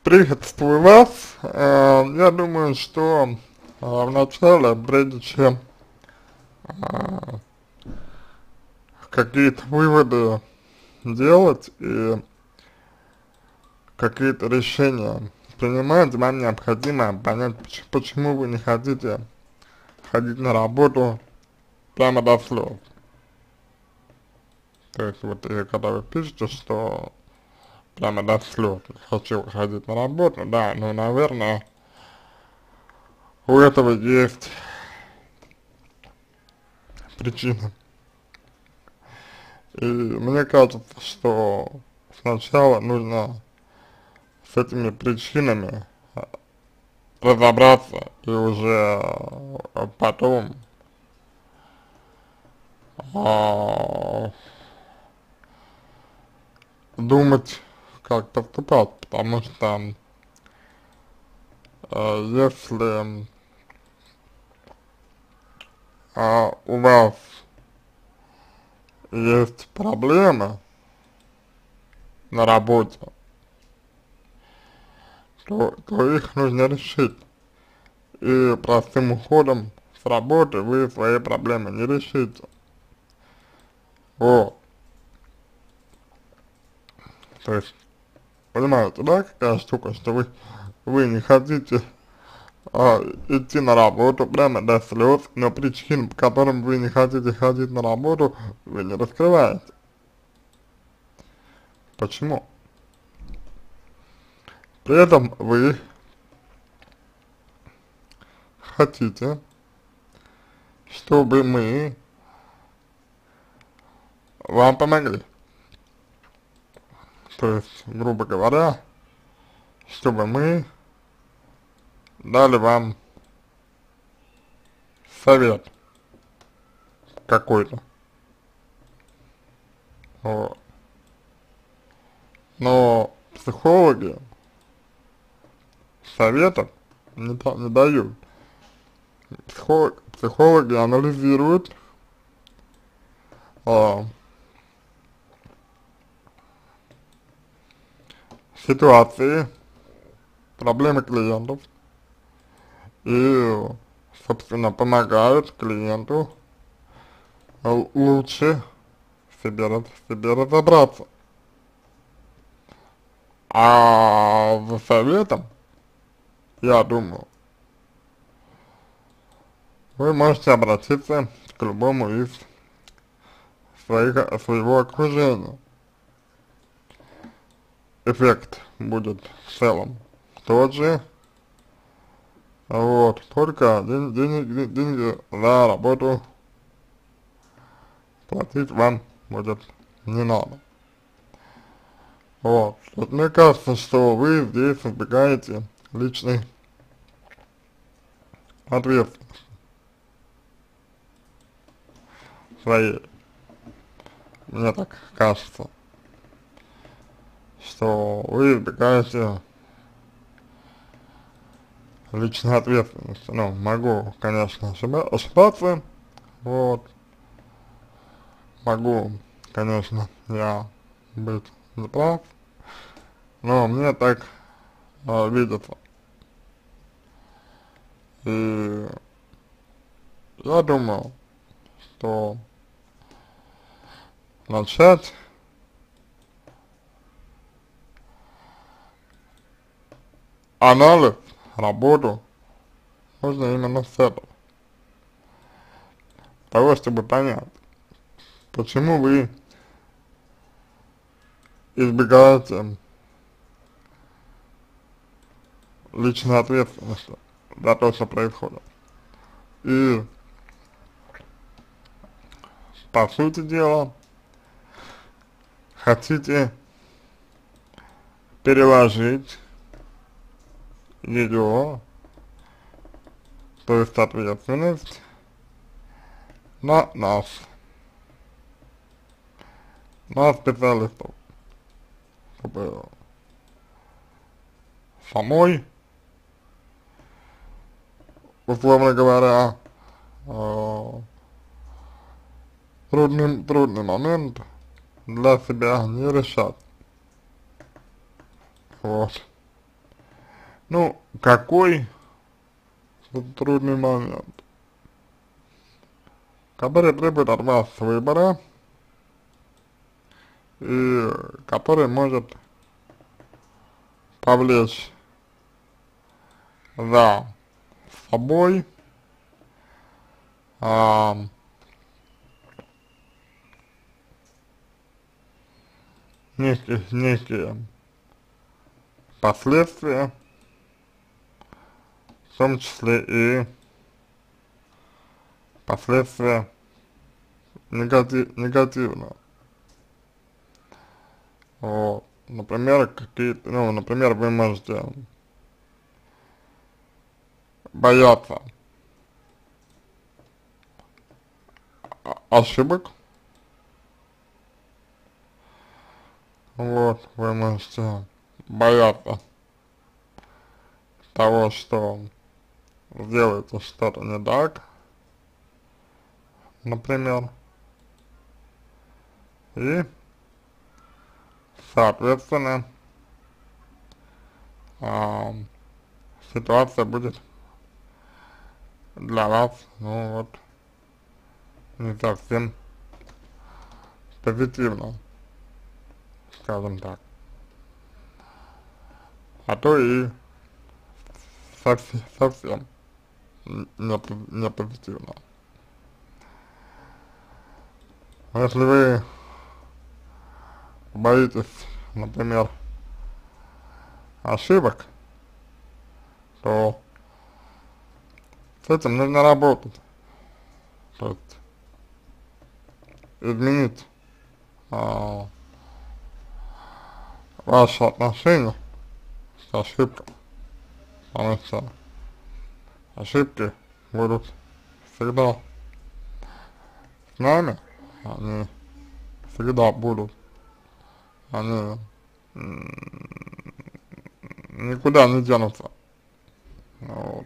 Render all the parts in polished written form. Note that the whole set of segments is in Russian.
Приветствую вас. Я думаю, что вначале, прежде чем какие-то выводы делать и какие-то решения принимать, вам необходимо понять, почему вы не хотите ходить на работу прямо до слез. То есть вот когда вы пишете, что прямо до слез не хочу ходить на работу, да, ну, наверное, у этого есть причина. И мне кажется, что сначала нужно с этими причинами разобраться и уже потом а, думать, как поступать, потому что если у вас есть проблемы на работе, то их нужно решить. И простым уходом с работы вы свои проблемы не решите. Вот. То есть, понимаете, да, какая штука, что вы не хотите идти на работу прямо до слез, но причин, по которым вы не хотите ходить на работу, вы не раскрываете. Почему? При этом вы хотите, чтобы мы вам помогли. То есть, грубо говоря, чтобы мы дали вам совет какой-то. Вот. Но психологи советов не дают. Психологи анализируют а, ситуации, проблемы клиентов и, собственно, помогают клиенту лучше себе разобраться. А за советом, я думаю, вы можете обратиться к любому из своего окружения. Эффект будет в целом тот же, вот, только деньги за работу платить вам будет не надо. Вот, вот мне кажется, что вы здесь избегаете личной ответственности своей. Мне так кажется, что вы избегаете личной ответственности. Ну, могу, конечно, ошибаться, вот, могу, конечно, я быть неправ, но мне так видится. И я думаю, что начать анализ, работу нужно именно с этого. Того, чтобы понять, почему вы избегаете личной ответственности за то, что происходит. И, по сути дела, хотите переложить ее, то есть ответственность, на нас, на специалистов, чтобы самой, условно говоря, трудный момент для себя не решать. Вот. Ну, какой трудный момент, который требует от вас выбора и который может повлечь за собой а, некие последствия, в том числе и последствия негативные. Вот. Например, какие-то, ну, например, вы можете бояться ошибок, вот, вы можете бояться того, что сделаете что-то не так, например, и, соответственно, а, ситуация будет для вас, ну вот, не совсем позитивно, скажем так, а то и совсем не позитивно. Если вы боитесь, например, ошибок, то с этим нужно работать, то есть изменить а, ваше отношение к ошибкам, потому что ошибки будут всегда с нами, они всегда будут, они никуда не денутся, вот,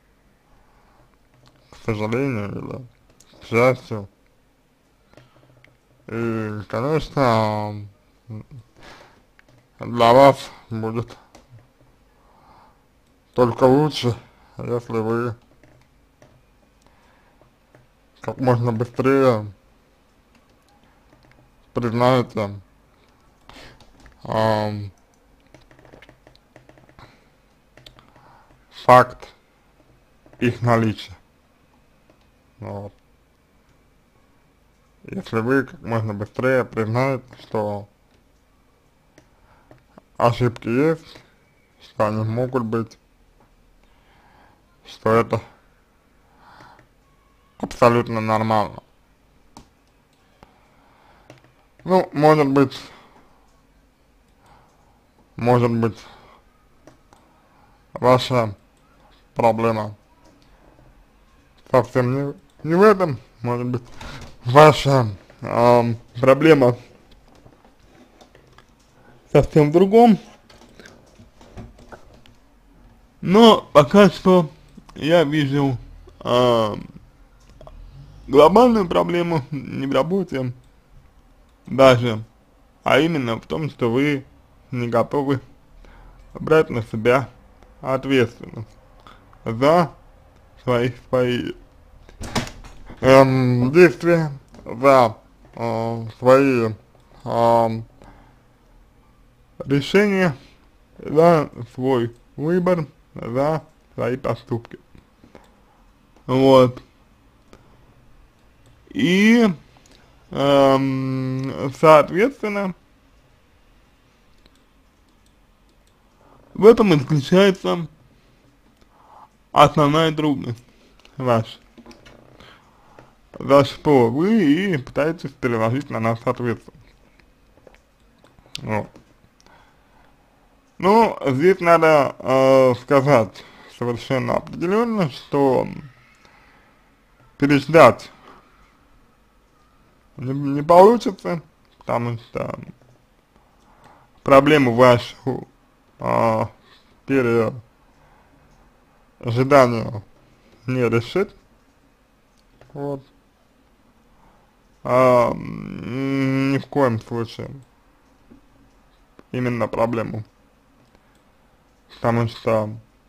к сожалению или к счастью. И, конечно, для вас будет только лучше, если вы как можно быстрее признаете факт их наличия. Вот. Если вы как можно быстрее признаете, что ошибки есть, что они могут быть, что это абсолютно нормально. Ну, может быть, ваша проблема совсем не в этом, может быть, ваша проблема совсем в другом, но пока что я вижу глобальную проблему не в работе даже, а именно в том, что вы не готовы брать на себя ответственность за свои действия, за свои решения, за свой выбор, за свои поступки. Вот. И, соответственно, в этом и заключается основная трудность ваша, за что вы и пытаетесь переложить на нас ответственность. Вот. Ну, здесь надо сказать совершенно определенно, что переждать не получится, потому что проблему вашу переожиданию не решит, вот, ни в коем случае именно проблему, потому что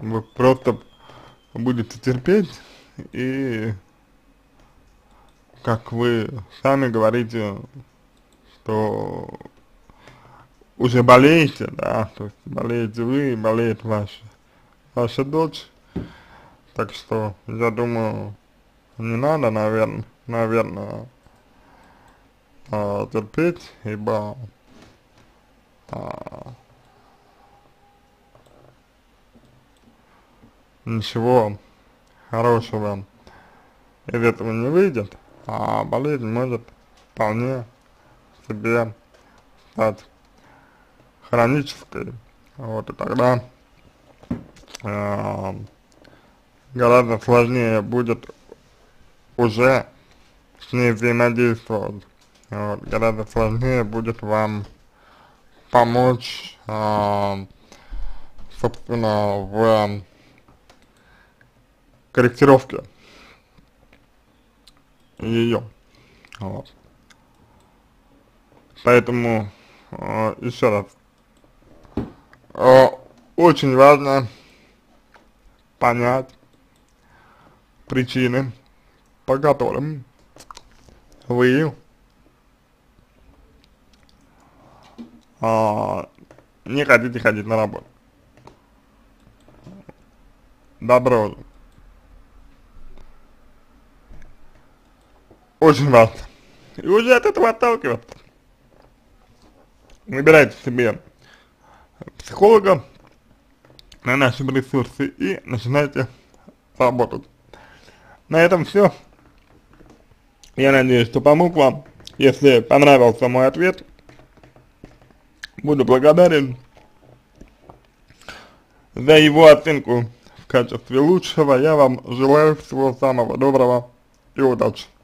вы просто будете терпеть и, как вы сами говорите, что уже болеете, да, то есть болеете вы, болеет ваша дочь, так что я думаю, не надо, наверное, терпеть, ибо а, ничего хорошего из этого не выйдет, а болезнь может вполне себе стать хронической, вот, и тогда э, гораздо сложнее будет уже с ней взаимодействовать, вот, гораздо сложнее будет вам помочь, собственно, в корректировке ее, вот. Поэтому, еще раз, очень важно понять причины, по которым вы не хотите ходить на работу. Добро. Очень важно. И уже от этого отталкиваться. Выбирайте себе психолога на нашем ресурсе и начинайте работать. На этом все. Я надеюсь, что помог вам. Если понравился мой ответ, буду благодарен за его оценку в качестве лучшего. Я вам желаю всего самого доброго и удачи.